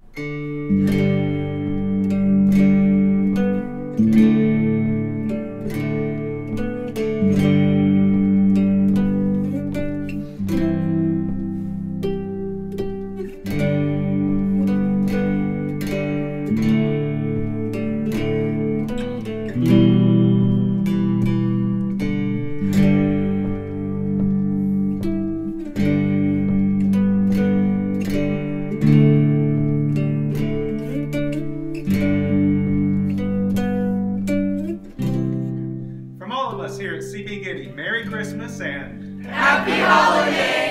From all of us here at CB Gitty, Merry Christmas and Happy Holidays!